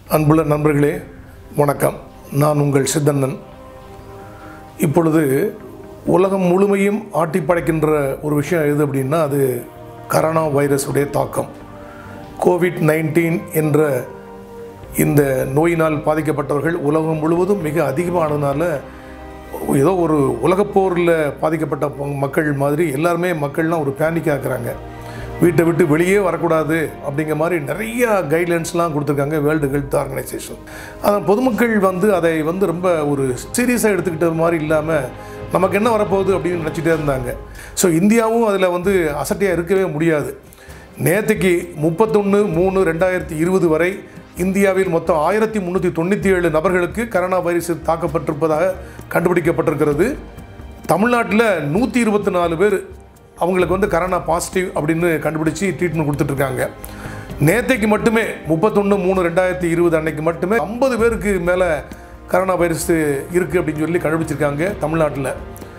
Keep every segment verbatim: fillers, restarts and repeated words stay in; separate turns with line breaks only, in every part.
அன்புள்ள நண்பர்களே வணக்கம். நான் உங்கள் சித்தண்ணன். இப்பொழுது உலகம் முழுமையும் ஆட்டி படைக்கின்ற ஒரு விஷயம் எது அப்படின்னா அது கரோனா வைரஸுடைய தாக்கம். கோவிட் நைன்டீன் என்ற இந்த நோயினால் பாதிக்கப்பட்டவர்கள் உலகம் முழுவதும் மிக அதிகமானதுனால ஏதோ ஒரு உலகப்போரில் பாதிக்கப்பட்ட மக்கள் மாதிரி எல்லாருமே மக்கள்லாம் ஒரு பேனிக் ஆக்குறாங்க. வீட்டை விட்டு வெளியே வரக்கூடாது அப்படிங்கிற மாதிரி நிறைய கைட்லைன்ஸ்லாம் கொடுத்துருக்காங்க வேர்ல்டு ஹெல்த் ஆர்கனைசேஷன். அதான் பொதுமக்கள் வந்து அதை வந்து ரொம்ப ஒரு சீரியஸாக எடுத்துக்கிட்ட மாதிரி இல்லாமல் நமக்கு என்ன வரப்போகுது அப்படின்னு நினச்சிட்டே இருந்தாங்க. ஸோ இந்தியாவும் அதில் வந்து அசட்டையாக இருக்கவே முடியாது. நேற்றுக்கு முப்பத்தொன்று மூணு ரெண்டாயிரத்தி இருபது வரை இந்தியாவில் மொத்தம் ஆயிரத்தி முந்நூற்றி தொண்ணூற்றி ஏழு நபர்களுக்கு கரோனா வைரஸ் தாக்கப்பட்டிருப்பதாக கண்டுபிடிக்கப்பட்டிருக்கிறது. தமிழ்நாட்டில் நூற்றி இருபத்தி நாலு பேர் அவங்களுக்கு வந்து கரோனா பாசிட்டிவ் அப்படின்னு கண்டுபிடிச்சி ட்ரீட்மெண்ட் கொடுத்துட்ருக்காங்க. நேற்றைக்கு மட்டுமே முப்பத்தொன்று மூணு ரெண்டாயிரத்தி இருபது அன்னைக்கு மட்டுமே ஐம்பது பேருக்கு மேலே கரோனா வைரஸ் இருக்குது அப்படின்னு சொல்லி கண்டுபிடிச்சிருக்காங்க தமிழ்நாட்டில்.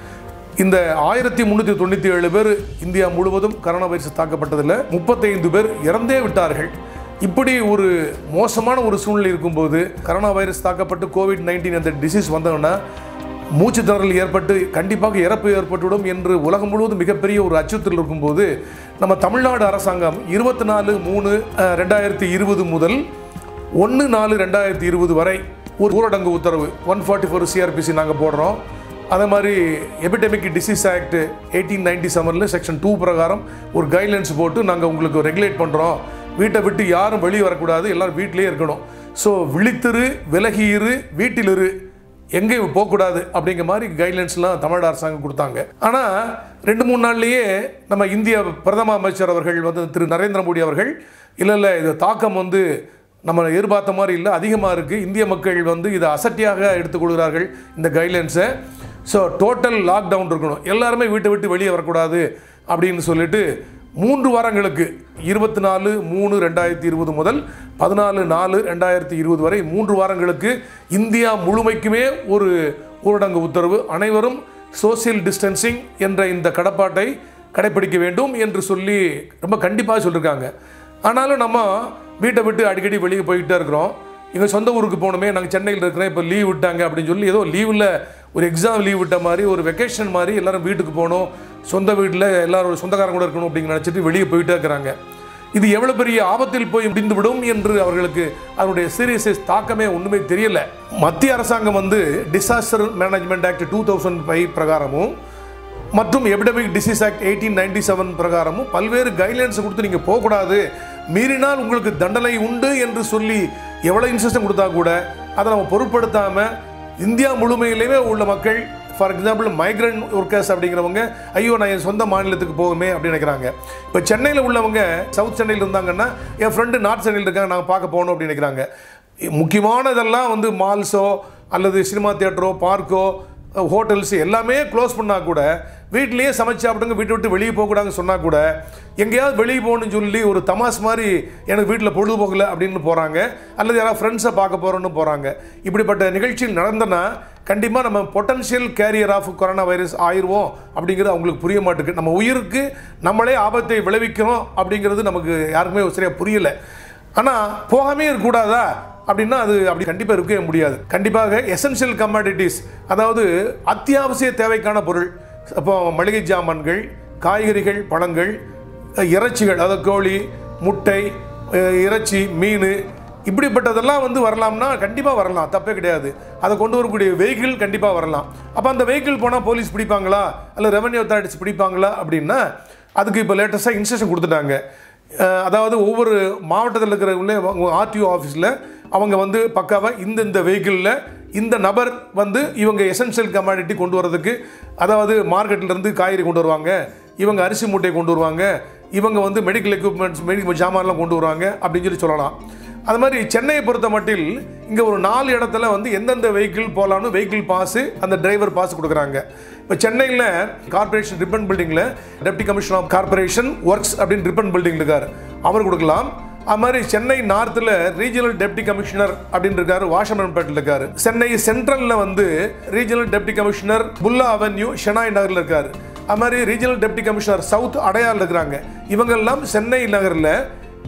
இந்த ஆயிரத்தி முந்நூற்றி தொண்ணூற்றி ஏழு பேர் இந்தியா முழுவதும் கரோனா வைரஸ் தாக்கப்பட்டதில் முப்பத்தைந்து பேர் இறந்தே விட்டார்கள். இப்படி ஒரு மோசமான ஒரு சூழ்நிலை இருக்கும்போது கரோனா வைரஸ் தாக்கப்பட்டு கோவிட் நைன்டீன் அந்த டிசீஸ் வந்தோன்னா மூச்சு திணறல் ஏற்பட்டு கண்டிப்பாக இறப்பு ஏற்பட்டுவிடும் என்று உலகம் முழுவதும் மிகப்பெரிய ஒரு அச்சுறுத்தல் இருக்கும்போது நம்ம தமிழ்நாடு அரசாங்கம் இருபத்தி நாலு மூணு ரெண்டாயிரத்தி இருபது முதல் ஒன்று நாலு ரெண்டாயிரத்தி இருபது வரை ஒரு ஊரடங்கு உத்தரவு ஒன் ஃபார்ட்டி ஃபோர் சிஆர்பிசி நாங்கள் போடுறோம். அதே மாதிரி epidemic disease act eighteen ninety செவனில் செக்ஷன் டூ பிரகாரம் ஒரு கைட்லைன்ஸ் போட்டு நாங்கள் உங்களுக்கு ரெகுலேட் பண்ணுறோம். வீட்டை விட்டு யாரும் வெளியே வரக்கூடாது, எல்லோரும் வீட்டிலே இருக்கணும். ஸோ விழித்திரு, விலகியிரு, வீட்டிலிரு, எங்கேயும் போகக்கூடாது அப்படிங்கிற மாதிரி கைட்லைன்ஸ்லாம் தமிழ்நாடு அரசாங்கம் கொடுத்தாங்க. ஆனால் ரெண்டு மூணு நாள்லேயே நம்ம இந்திய பிரதம அமைச்சர் அவர்கள் வந்து திரு நரேந்திர மோடி அவர்கள் இல்லை இல்லை இது தாக்கம் வந்து நம்ம எதிர்பார்த்த மாதிரி இல்லை, அதிகமாக இருக்குது, இந்திய மக்கள் வந்து இதை அசட்டியாக எடுத்துக்கொள்கிறார்கள் இந்த கைட்லைன்ஸை. ஸோ டோட்டல் லாக்டவுன் இருக்கணும், எல்லாருமே வீட்டை விட்டு வெளியே வரக்கூடாது அப்படின்னு சொல்லிட்டு மூன்று வாரங்களுக்கு இருபத்தி நாலு மூணு ரெண்டாயிரத்தி இருபது முதல் பதினாலு நாலு ரெண்டாயிரத்தி இருபது வரை மூன்று வாரங்களுக்கு இந்தியா முழுமைக்குமே ஒரு ஊரடங்கு உத்தரவு. அனைவரும் சோசியல் டிஸ்டன்சிங் என்ற இந்த கடப்பாட்டை கடைப்பிடிக்க வேண்டும் என்று சொல்லி ரொம்ப கண்டிப்பாக சொல்லியிருக்காங்க. ஆனாலும் நம்ம வீட்டை விட்டு அடிக்கடி வெளியே போய்கிட்டே இருக்கிறோம். எங்கள் சொந்த ஊருக்கு போகணுமே, நாங்கள் சென்னையில் இருக்கிறேன், இப்போ லீவ் விட்டாங்க அப்படின்னு சொல்லி ஏதோ லீவில் ஒரு எக்ஸாம் லீவ் விட்ட மாதிரி ஒரு வெக்கேஷன் மாதிரி எல்லோரும் வீட்டுக்கு போகணும், சொந்த வீட்டில் எல்லோரும் சொந்தக்காரங்க கூட இருக்கணும் அப்படின்னு நினச்சிட்டு வெளியே போயிட்டே இருக்கிறாங்க. இது எவ்வளோ பெரிய ஆபத்தில் போய் முடிந்துவிடும் என்று அவர்களுக்கு அதனுடைய சீரியஸ் தாக்கமே ஒன்றுமே தெரியலை. மத்திய அரசாங்கம் வந்து disaster management act two thousand five பிரகாரமும் மற்றும் epidemic disease act eighteen ninety seven பிரகாரமும் பல்வேறு கைட்லைன்ஸ் கொடுத்து நீங்கள் போகக்கூடாது, மீறினால் உங்களுக்கு தண்டனை உண்டு என்று சொல்லி எவ்வளோ இன்ஸ்ட்ரக்ஷன் கொடுத்தா கூட அதை நம்ம பொருட்படுத்தாமல் இந்தியா முழுமையிலேயே உள்ள மக்கள், ஃபார் எக்ஸாம்பிள் மைக்ரண்ட் ஒர்க்கர்ஸ் அப்படிங்கிறவங்க ஐயோ நான் என் சொந்த மாநிலத்துக்கு போகுமே அப்படின்னு நினைக்கிறாங்க. இப்போ சென்னையில் உள்ளவங்க சவுத் சென்னையில் இருந்தாங்கன்னா என் ஃப்ரெண்டு நார்த் சென்னையில் இருக்காங்க, நாங்கள் பார்க்க போகணும் அப்படின்னு நினைக்கிறாங்க. முக்கியமானதெல்லாம் வந்து மால்ஸோ அல்லது சினிமா தியேட்டரோ பார்க்கோ ஹோட்டல்ஸ் எல்லாமே க்ளோஸ் பண்ணால் கூட வீட்டிலேயே சமைச்சு சாப்பிடுங்க, வீட்டை விட்டு வெளியே போகக்கூடாதுன்னு சொன்னால் கூட எங்கேயாவது வெளியே போகணுன்னு சொல்லி ஒரு தமாஸ் மாதிரி எனக்கு வீட்டில் பொழுதுபோகலை அப்படின்னு போகிறாங்க, அல்லது யாராவது ஃப்ரெண்ட்ஸை பார்க்க போகிறோன்னு போகிறாங்க. இப்படிப்பட்ட நிகழ்ச்சிகள் நடந்தனா கண்டிப்பாக நம்ம potential carrier of corona virus ஆயிடுவோம் அப்படிங்கிறது அவங்களுக்கு புரிய மாட்டேங்குது. நம்ம உயிருக்கு நம்மளே ஆபத்தை விளைவிக்கிறோம் அப்படிங்கிறது நமக்கு யாருக்குமே சரியாக புரியலை. ஆனால் போகாமே இருக்கக்கூடாதா அப்படின்னா அது அப்படி கண்டிப்பாக இருக்கவே முடியாது. கண்டிப்பாக எசென்ஷியல் கமாடிட்டிஸ், அதாவது அத்தியாவசிய தேவைக்கான பொருள், அப்போ மளிகை ஜாமான்கள், காய்கறிகள், பழங்கள், இறைச்சிகள், அதாவது கோழி, முட்டை, இறைச்சி, மீன், இப்படிப்பட்டதெல்லாம் வந்து வரலாம்னா கண்டிப்பாக வரலாம், தப்பே கிடையாது. அதை கொண்டு வரக்கூடிய வெஹிக்கிள் கண்டிப்பாக வரலாம். அப்போ அந்த வெஹிக்கிள் போனால் போலீஸ் பிடிப்பாங்களா இல்லை ரெவன்யூ அத்தாரிட்டிஸ் பிடிப்பாங்களா அப்படின்னா அதுக்கு இப்போ லேட்டஸ்ட்டாக இன்ஸ்ட்ரக்ஷன் கொடுத்துட்டாங்க. அதாவது ஒவ்வொரு மாவட்டத்தில் இருக்கிற உள்ளே ஆர்டிஓ ஆஃபீஸில் அவங்க வந்து பக்காவாக இந்த இந்த வெஹிக்கிளில் இந்த நபர் வந்து இவங்க எசென்ஷியல் கமாடிட்டி கொண்டு வரதுக்கு, அதாவது மார்க்கெட்லேருந்து காய்கறி கொண்டு வருவாங்க, இவங்க அரிசி மூட்டையை கொண்டு வருவாங்க, இவங்க வந்து மெடிக்கல் எக்யூப்மெண்ட்ஸ் மெடிக்கல் ஜாமான்லாம் கொண்டு வருவாங்க அப்படின்னு சொல்லி சொல்லலாம். அது மாதிரி சென்னையை பொறுத்த மட்டில் இங்கே ஒரு நாலு இடத்துல வந்து எந்தெந்த வெஹிக்கிள் போகலான்னு வெஹிக்கிள் பாஸு அந்த டிரைவர் பாஸ் கொடுக்குறாங்க. இப்போ சென்னையில் கார்பரேஷன் ரிப்பன் பில்டிங்கில் deputy commissioner of corporation works அப்படின்னு ரிப்பன் பில்டிங் இருக்கார், அவர் கொடுக்கலாம். அது மாதிரி சென்னை நார்த்தில் ரீஜனல் டெப்டி கமிஷனர் அப்படின்னு இருக்காரு, வாஷமன்பேட்டில் இருக்காரு. சென்னை சென்ட்ரலில் வந்து regional deputy commissioner Pulla avenue Shenoy நகரில் இருக்காரு. அது மாதிரி ரீஜனல் டெப்டி கமிஷனர் சவுத் அடையாரில் இருக்கிறாங்க. இவங்கெல்லாம் சென்னை நகரில்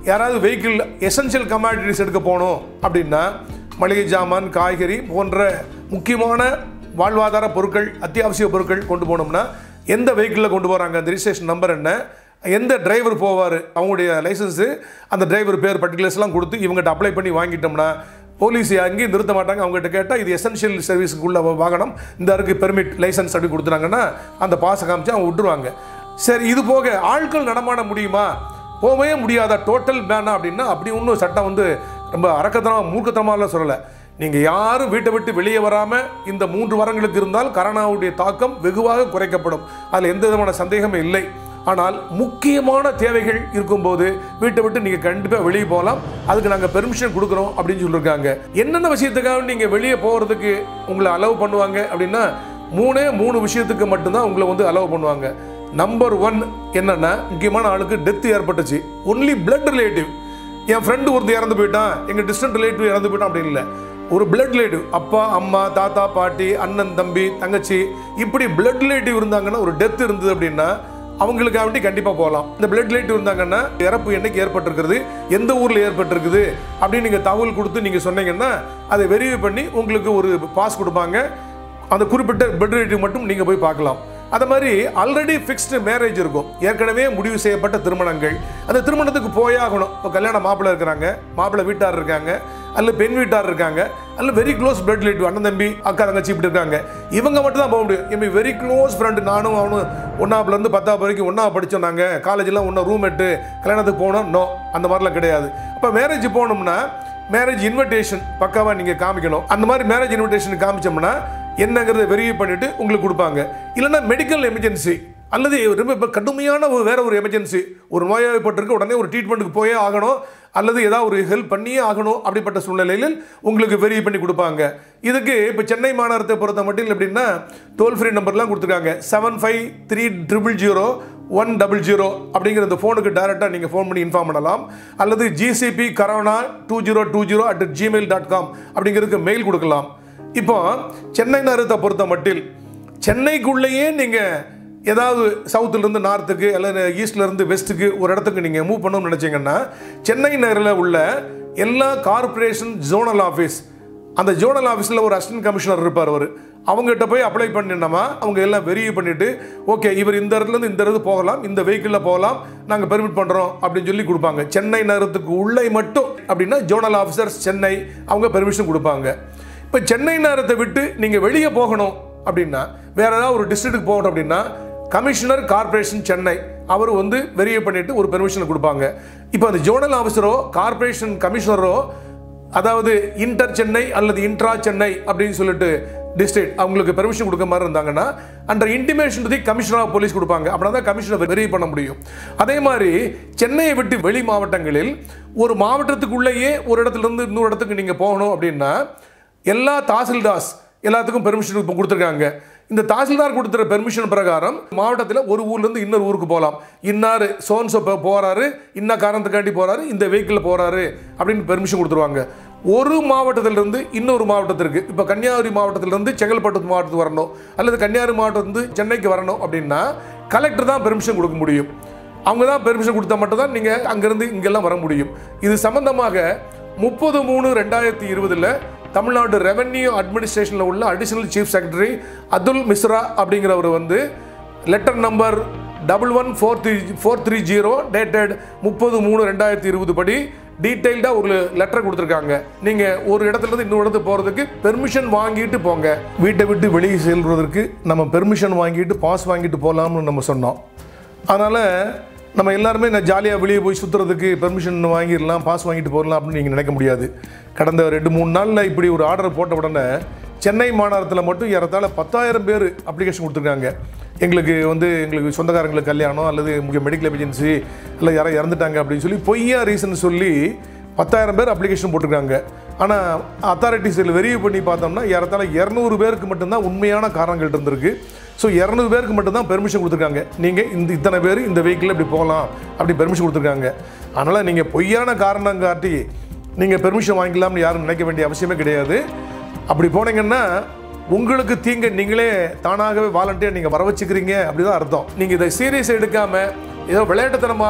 யாராவது வெஹிக்கிள் எசென்ஷியல் கமாடிட்டிஸ் எடுக்க போகணும் அப்படின்னா மளிகை ஜாமான், காய்கறி போன்ற முக்கியமான வாழ்வாதார பொருட்கள், அத்தியாவசிய பொருட்கள் கொண்டு போனோம்னா எந்த வெஹிக்கிளில் கொண்டு போகிறாங்க, அந்த ரிஜிஸ்ட்ரேஷன் நம்பர் என்ன, எந்த டிரைவர் போவார், அவங்களுடைய லைசன்ஸு, அந்த டிரைவர் பேர், பர்டிகுலர்ஸ்லாம் கொடுத்து இவங்ககிட்ட அப்ளை பண்ணி வாங்கிட்டோம்னா போலீஸ் அங்கேயும் நிறுத்த மாட்டாங்க. அவங்ககிட்ட கேட்டால் இது எசென்ஷியல் சர்வீஸுக்குள்ள வாகனம், இந்த இருக்கு பெர்மிட் லைசன்ஸ் அப்படி கொடுத்துட்டாங்கன்னா அந்த பாஸை காமிச்சு அவங்க விட்டுருவாங்க. சரி, இது போக ஆட்கள் நடமாட முடியுமா, போகவே முடியாதா, டோட்டல் பேனா அப்படின்னா அப்படி ஒன்றும் சட்டம் வந்து ரொம்ப அரக்கத்தனமாக மூர்க்கத்தனமாலாம் சொல்லலை. நீங்கள் யாரும் வீட்டை விட்டு வெளியே வராமல் இந்த மூன்று வாரங்களுக்கு இருந்தால் கரோனாவுடைய தாக்கம் வெகுவாக குறைக்கப்படும். அதில் எந்த விதமான சந்தேகமே இல்லை. ஆனால் முக்கியமான தேவைகள் இருக்கும்போது வீட்டை விட்டு நீங்கள் கண்டிப்பாக வெளியே போகலாம், அதுக்கு நாங்கள் பெர்மிஷன் கொடுக்குறோம் அப்படின்னு சொல்லியிருக்காங்க. என்னென்ன விஷயத்துக்காக நீங்கள் வெளியே போகிறதுக்கு உங்களை அலோவ் பண்ணுவாங்க அப்படின்னா மூணே மூணு விஷயத்துக்கு மட்டும்தான் உங்களை வந்து அலோவ் பண்ணுவாங்க. நம்பர் ஒன் என்னன்னா, முக்கியமான ஆளுக்கு டெத் ஏற்பட்டுச்சு, ஒன்லி பிளட் ரிலேட்டிவ். என் ஃப்ரெண்டு ஒருத்தர் இறந்து போயிட்டான், எங்கள் டிஸ்டன்ட் ரிலேட்டிவ் இறந்து போயிட்டான் அப்படின்னு இல்லை. ஒரு பிளட் ரிலேட்டிவ், அப்பா, அம்மா, தாத்தா, பாட்டி, அண்ணன், தம்பி, தங்கச்சி, இப்படி பிளட் ரிலேட்டிவ் இருந்தாங்கன்னா, ஒரு டெத் இருந்தது அப்படின்னா அவங்களுக்காக வேண்டி கண்டிப்பாக போகலாம். இந்த பிளட் ரிலேட்டிவ் இருந்தாங்கன்னா இறப்பு என்னைக்கு ஏற்பட்டிருக்கிறது, எந்த ஊரில் ஏற்பட்டிருக்குது அப்படின்னு நீங்கள் தகவல் கொடுத்து நீங்கள் சொன்னீங்கன்னா அதை வெரிஃபை பண்ணி உங்களுக்கு ஒரு பாஸ் கொடுப்பாங்க. அந்த குறிப்பிட்ட பிளட் ரிலேட்டிவ் மட்டும் நீங்கள் போய் பார்க்கலாம். அது மாதிரி ஆல்ரெடி ஃபிக்ஸ்டு மேரேஜ் இருக்கும், ஏற்கனவே முடிவு செய்யப்பட்ட திருமணங்கள், அந்த திருமணத்துக்கு போயாகணும். இப்போ கல்யாண மாப்பிள்ளை இருக்கிறாங்க, மாப்பிள்ளை வீட்டார் இருக்காங்க, அல்ல பெண் வீட்டார் இருக்காங்க, அல்ல வெரி க்ளோஸ் பிளட் ரிலேட்டிவ், அண்ணன் தம்பி, அக்கா தங்கச்சி இப்படி இருக்காங்க, இவங்க மட்டும் தான் போக முடியும். என் வெரி க்ளோஸ் ஃப்ரெண்டு, நானும் அவனும் ஒன்றாப்புலேருந்து பத்தாவது வரைக்கும் ஒன்றா படித்தோம், நாங்கள் காலேஜெலாம் ஒன்றா ரூம்மேட்டு, கல்யாணத்துக்கு போகணும், நோ, அந்த மாதிரிலாம் கிடையாது. அப்போ மேரேஜ் போகணும்னா மேரேஜ் இன்விடேஷன் பக்காவாக நீங்கள் காமிக்கணும். அந்த மாதிரி மேரேஜ் இன்விடேஷன் காமிச்சோம்னா என்னங்கிறத வெரிஃபை பண்ணிவிட்டு உங்களுக்கு கொடுப்பாங்க. இல்லைன்னா மெடிக்கல் எமர்ஜென்சி அல்லது ரொம்ப கடுமையான ஒரு வேற ஒரு எமர்ஜென்சி, ஒரு நோய்வாய்ப்பட்டிருக்கு, உடனே ஒரு ட்ரீட்மெண்ட்டுக்கு போயே ஆகணும், அல்லது ஏதாவது ஒரு ஹெல்ப் பண்ணியே ஆகணும், அப்படிப்பட்ட சூழ்நிலையில் உங்களுக்கு வெரிஃபை பண்ணி கொடுப்பாங்க. இதுக்கு இப்போ சென்னை மாநகரத்தை பொறுத்த மட்டும் அப்படின்னா டோல் ஃப்ரீ நம்பர்லாம் கொடுத்துருக்காங்க. Seven five three triple zero one double zero அப்படிங்கிற இந்த ஃபோனுக்கு டைரெக்டாக நீங்கள் ஃபோன் பண்ணி இன்ஃபார்ம் பண்ணலாம். அல்லது GCP corona two zero two zero at Gmail dot com அப்படிங்கிறதுக்கு மெயில் கொடுக்கலாம். இப்போ சென்னை நகரத்தை பொறுத்த மட்டில் சென்னைக்குள்ளேயே நீங்கள் ஏதாவது சவுத்துலேருந்து நார்த்துக்கு அல்லது ஈஸ்ட்லேருந்து வெஸ்ட்டுக்கு ஒரு இடத்துக்கு நீங்கள் மூவ் பண்ணணும்னு நினச்சிங்கன்னா சென்னை நகரில் உள்ள எல்லா கார்பரேஷன் ஜோனல் ஆஃபீஸ், அந்த ஜோனல் ஆஃபீஸில் ஒரு அசிஸ்டன்ட் கமிஷனர் இருப்பார், அவர் அவங்ககிட்ட போய் அப்ளை பண்ணினோமா அவங்க எல்லாம் வெரிஃபை பண்ணிவிட்டு ஓகே இவர் இந்த இடத்துலேருந்து இந்த இடத்துக்கு போகலாம், இந்த வெஹிக்கிளில் போகலாம், நாங்கள் பெர்மிட் பண்ணுறோம் அப்படின்னு சொல்லி கொடுப்பாங்க. சென்னை நகரத்துக்கு உள்ளே மட்டும் அப்படின்னா ஜோனல் ஆஃபீஸர்ஸ் சென்னை அவங்க பெர்மிஷன் கொடுப்பாங்க. இப்போ சென்னை நகரத்தை விட்டு நீங்கள் வெளியே போகணும் அப்படின்னா வேற ஏதாவது ஒரு டிஸ்ட்ரிக்ட்டுக்கு போகணும் அப்படின்னா கமிஷனர் கார்பரேஷன் சென்னை அவர் வந்து வெரிஃபை பண்ணிட்டு ஒரு பெர்மிஷன் கொடுப்பாங்க. இப்போ அந்த ஜோனல் ஆஃபீஸரோ கார்பரேஷன் கமிஷனரோ அதாவது இன்டர் சென்னை அல்லது இன்ட்ரா சென்னை அப்படின்னு சொல்லிட்டு டிஸ்ட்ரிக்ட் அவங்களுக்கு பெர்மிஷன் கொடுக்க மாதிரி இருந்தாங்கன்னா under intimation the commissioner of police கொடுப்பாங்க. அப்படின்னா தான் கமிஷனர் வெரிஃபை பண்ண முடியும். அதே மாதிரி சென்னையை விட்டு வெளி மாவட்டங்களில் ஒரு மாவட்டத்துக்குள்ளேயே ஒரு இடத்துல இருந்து இன்னொரு இடத்துக்கு நீங்கள் போகணும் அப்படின்னா எல்லா தாசில்தார்ஸ் எல்லாத்துக்கும் பெர்மிஷன் இப்போ கொடுத்துருக்காங்க. இந்த தாசில்தார் கொடுத்துற பெர்மிஷன் பிரகாரம் மாவட்டத்தில் ஒரு ஊர்லேருந்து இன்னொரு ஊருக்கு போகலாம். இன்னார் சோன்சோ போகிறாரு, இன்ன காரணத்துக்காண்டி போகிறாரு, இந்த வெஹிக்கிளில் போகிறாரு அப்படின்னு பெர்மிஷன் கொடுத்துருவாங்க. ஒரு மாவட்டத்திலிருந்து இன்னொரு மாவட்டத்திற்கு, இப்போ கன்னியாகுமரி மாவட்டத்திலிருந்து செங்கல்பட்டு மாவட்டத்துக்கு வரணும் அல்லது கன்னியாகுமரி மாவட்டத்திலிருந்து சென்னைக்கு வரணும் அப்படின்னா கலெக்டர் தான் பெர்மிஷன் கொடுக்க முடியும். அவங்க தான் பெர்மிஷன் கொடுத்தா மட்டும் தான் நீங்கள் அங்கேருந்து இங்கெல்லாம் வர முடியும். இது சம்பந்தமாக முப்பது மூணு ரெண்டாயிரத்தி இருபதில் தமிழ்நாடு ரெவென்யூ அட்மினிஸ்ட்ரேஷனில் உள்ள additional chief secretary Atul Mishra அப்படிங்கிறவர் வந்து letter number double one four three four three zero dated முப்பது மூணு ரெண்டாயிரத்தி இருபது படி டீட்டெயில்டாக ஒரு லெட்டர் கொடுத்துருக்காங்க. நீங்கள் ஒரு இடத்துலேருந்து இன்னொரு இடத்துக்கு போகிறதுக்கு பெர்மிஷன் வாங்கிட்டு போங்க. வீட்டை விட்டு வெளியே செல்வதற்கு நம்ம பெர்மிஷன் வாங்கிட்டு பாஸ் வாங்கிட்டு போகலாம்னு நம்ம சொன்னோம். அதனால் நம்ம எல்லாருமே நான் ஜாலியாக வெளியே போய் சுற்றுறதுக்கு பெர்மிஷன் வாங்கிடலாம், பாஸ் வாங்கிட்டு போகலாம் அப்படின்னு நீங்கள் நினைக்க முடியாது. கடந்த ரெண்டு மூணு நாளில் இப்படி ஒரு ஆர்டர் போட்ட உடனே சென்னை மாநகரத்தில் மட்டும் ஏறத்தாழ பத்தாயிரம் பேர் அப்ளிகேஷன் கொடுத்துருக்காங்க. எங்களுக்கு வந்து எங்களுக்கு சொந்தக்காரங்களுக்கு கல்யாணம் அல்லது முக்கிய மெடிக்கல் எமர்ஜென்சி இல்லை யாராவது இறந்துட்டாங்க அப்படின்னு சொல்லி பொய்யா ரீசன் சொல்லி பத்தாயிரம் பேர் அப்ளிகேஷன் போட்டிருக்காங்க. ஆனால் அத்தாரிட்டிஸில் வெரிஃபை பண்ணி பார்த்தோம்னா ஏறத்தாழ இரநூறு பேருக்கு மட்டும்தான் உண்மையான காரணங்கள் இருந்திருக்கு. ஸோ இரநூறு பேருக்கு மட்டும்தான் பெர்மிஷன் கொடுத்துருக்காங்க. நீங்கள் இந்த இத்தனை பேர் இந்த வெஹிக்கிளில் இப்படி போகலாம் அப்படி பெர்மிஷன் கொடுத்துருக்காங்க. அதனால் நீங்கள் பொய்யான காரணம் காட்டி நீங்கள் பெர்மிஷன் வாங்கிக்கலாம்னு யாரும் நினைக்க வேண்டிய அவசியமே கிடையாது. அப்படி போனீங்கன்னா உங்களுக்கு தீங்க நீங்களே தானாகவே வாலண்டியர் நீங்கள் வர வச்சுக்கிறீங்க அப்படி தான் அர்த்தம். நீங்கள் இதை சீரியஸ் எடுக்காமல் ஏதோ விளையாட்டுத்தனமாக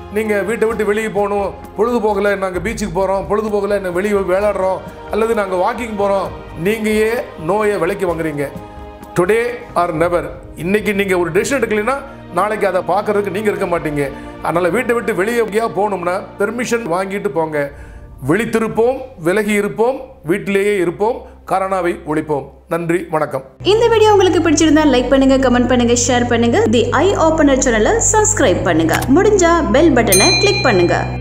நீங்கள் வீட்டை விட்டு வெளியே போகணும், பொழுதுபோகலை நாங்கள் பீச்சுக்கு போகிறோம், பொழுதுபோகலை நாங்கள் வெளியே விளையாடுறோம், அல்லது நாங்கள் வாக்கிங் போகிறோம், நீங்கள் ஏன் நோயை விலைக்கு வாங்குறீங்க? Today or never. இன்றைக்கி நீங்கள் ஒரு டெசிஷன் எடுக்கலைன்னா நாளைக்கு அதை பார்க்குறதுக்கு நீங்கள் இருக்க மாட்டீங்க. அதனால் வீட்டை விட்டு வெளியே எங்கேயா போகணும்னா பெர்மிஷன் வாங்கிட்டு போங்க. விழித்திருப்போம், விலகி இருப்போம், வீட்டிலேயே இருப்போம், கரோனாவை ஒழிப்போம். நன்றி, வணக்கம்.
இந்த வீடியோ உங்களுக்கு பிடிச்சிருந்தா லைக் பண்ணுங்க, கமெண்ட் பண்ணுங்க, ஷேர் பண்ணுங்க. தி ஐ ஓபனர் சேனலை சப்ஸ்கிரைப் பண்ணுங்க. முடிஞ்சா பெல் பட்டனை கிளிக் பண்ணுங்க.